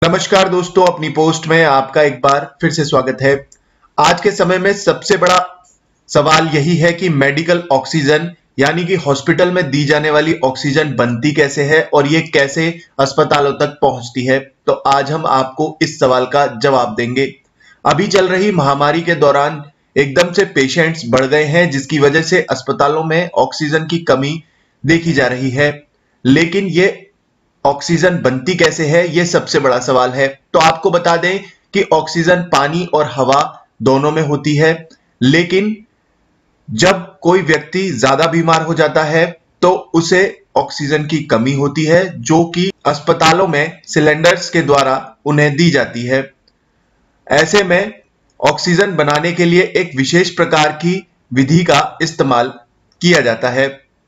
नमस्कार दोस्तों, अपनी पोस्ट में आपका एक बार फिर से स्वागत है। आज के समय में सबसे बड़ा सवाल यही है कि मेडिकल ऑक्सीजन यानी कि हॉस्पिटल में दी जाने वाली ऑक्सीजन बनती कैसे है और ये कैसे अस्पतालों तक पहुंचती है। तो आज हम आपको इस सवाल का जवाब देंगे। अभी चल रही महामारी के दौरान एकदम से पेशेंट्स बढ़ गए हैं, जिसकी वजह से अस्पतालों में ऑक्सीजन की कमी देखी जा रही है। लेकिन ये ऑक्सीजन बनती कैसे है, यह सबसे बड़ा सवाल है। तो आपको बता दें कि ऑक्सीजन पानी और हवा दोनों में होती है, लेकिन जब कोई व्यक्ति ज्यादा बीमार हो जाता है तो उसे ऑक्सीजन की कमी होती है, जो कि अस्पतालों में सिलेंडर्स के द्वारा उन्हें दी जाती है। ऐसे में ऑक्सीजन बनाने के लिए एक विशेष प्रकार की विधि का इस्तेमाल किया जाता है।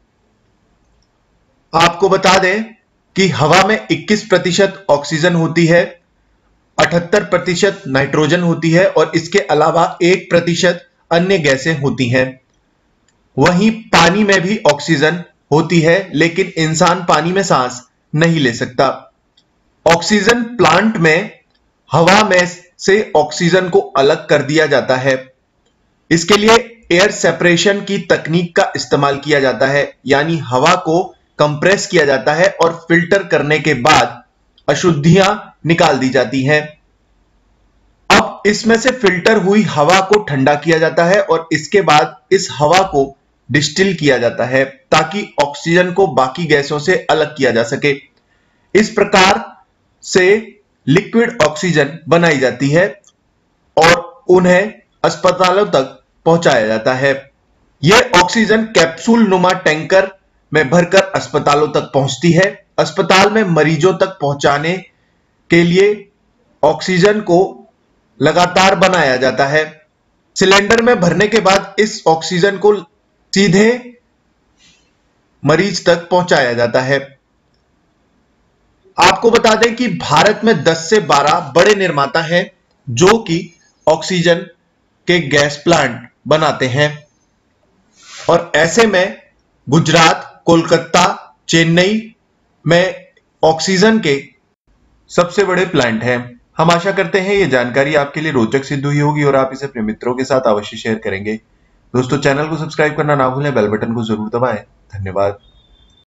आपको बता दें कि हवा में 21% ऑक्सीजन होती है, 78% नाइट्रोजन होती है और इसके अलावा 1% अन्य गैसें होती हैं। वहीं पानी में भी ऑक्सीजन होती है, लेकिन इंसान पानी में सांस नहीं ले सकता। ऑक्सीजन प्लांट में हवा में से ऑक्सीजन को अलग कर दिया जाता है। इसके लिए एयर सेपरेशन की तकनीक का इस्तेमाल किया जाता है, यानी हवा को कंप्रेस किया जाता है और फिल्टर करने के बाद अशुद्धियां निकाल दी जाती हैं। अब इसमें से फिल्टर हुई हवा को ठंडा किया जाता है और इसके बाद इस हवा को डिस्टिल किया जाता है, ताकि ऑक्सीजन को बाकी गैसों से अलग किया जा सके। इस प्रकार से लिक्विड ऑक्सीजन बनाई जाती है और उन्हें अस्पतालों तक पहुंचाया जाता है। यह ऑक्सीजन कैप्सूल नुमा टैंकर में भरकर अस्पतालों तक पहुंचती है। अस्पताल में मरीजों तक पहुंचाने के लिए ऑक्सीजन को लगातार बनाया जाता है। सिलेंडर में भरने के बाद इस ऑक्सीजन को सीधे मरीज तक पहुंचाया जाता है। आपको बता दें कि भारत में 10 से 12 बड़े निर्माता हैं जो कि ऑक्सीजन के गैस प्लांट बनाते हैं, और ऐसे में गुजरात, कोलकाता, चेन्नई में ऑक्सीजन के सबसे बड़े प्लांट हैं। हम आशा करते हैं ये जानकारी आपके लिए रोचक सिद्ध हुई होगी और आप इसे अपने मित्रों के साथ अवश्य शेयर करेंगे। दोस्तों, चैनल को सब्सक्राइब करना ना भूलें, बेल बटन को जरूर दबाएं। धन्यवाद।